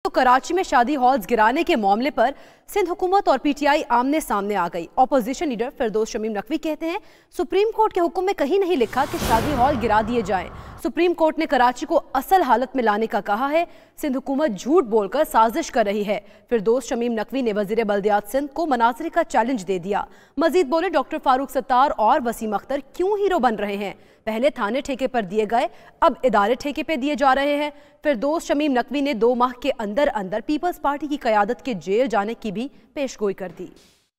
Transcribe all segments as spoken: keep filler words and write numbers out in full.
तो कराची में शादी हॉल्स गिराने के मामले पर सिंध हुकूमत और पीटीआई आमने सामने आ गई। ऑपोजिशन लीडर फिरदौस शमीम नकवी कहते हैं सुप्रीम कोर्ट के हुक्म में कहीं नहीं लिखा कि शादी हॉल गिरा दिए जाएं। सुप्रीम कोर्ट ने कराची को असल हालत में लाने का कहा है। सिंध हुकूमत झूठ बोलकर साजिश कर रही है। फिरदौस शमीम नकवी ने वजीर बल्दियात सिंध को मनाजरे का चैलेंज दे दिया। मजीद बोले डॉक्टर फारूक सत्तार और वसीम अख्तर क्यों हीरो बन रहे हैं। पहले थाने ठेके पर दिए गए, अब इदारे ठेके पे दिए जा रहे हैं। फिरदौस शमीम नकवी ने दो माह के अंदर अंदर पीपल्स पार्टी की क़यादत के जेल जाने की भी पेशगोई कर दी।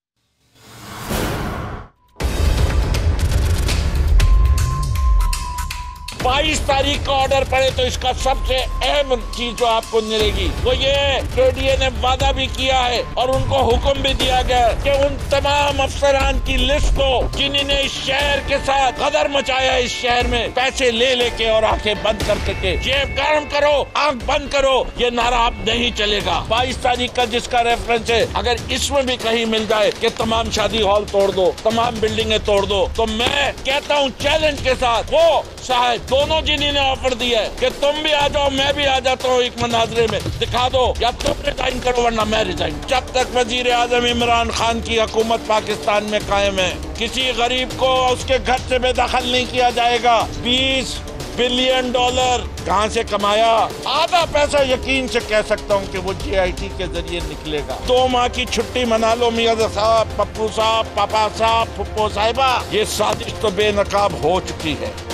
बाईस तारीख का ऑर्डर पड़े तो इसका सबसे अहम चीज जो आपको मिलेगी वो ये है कि डीए ने वादा भी किया है और उनको हुक्म भी दिया गया है कि उन तमाम अफसरान की लिस्ट को जिन्होंने इस शहर के साथ गदर मचाया, इस शहर में पैसे ले लेके और आंखें बंद कर करके जेब गर्म करो, आंख बंद करो, ये नारा अब नहीं चलेगा। बाईस तारीख का जिसका रेफरेंस है, अगर इसमें भी कहीं मिल जाए कि तमाम शादी हॉल तोड़ दो, तमाम बिल्डिंगें तोड़ दो, तो मैं कहता हूँ चैलेंज के साथ वो साहब दोनों जिन्होंने ऑफर दिया है कि तुम भी आ जाओ, मैं भी आ जाता हूँ एक मनाजरे में, दिखा दो या तुम रिजाइन करो वरना मैं रिजाइन। जब तक वजीर आजम इमरान खान की हुकूमत पाकिस्तान में कायम है, किसी गरीब को उसके घर से बेदखल नहीं किया जाएगा। बीस बिलियन डॉलर कहाँ से कमाया, आधा पैसा यकीन से कह सकता हूँ कि वो जी आई टी के जरिए निकलेगा। दो माह की छुट्टी मना लो मियां साहब, पप्पू साहब, पापा साहब, फुप्पो साहिबा, ये साजिश तो बेनकाब हो चुकी है।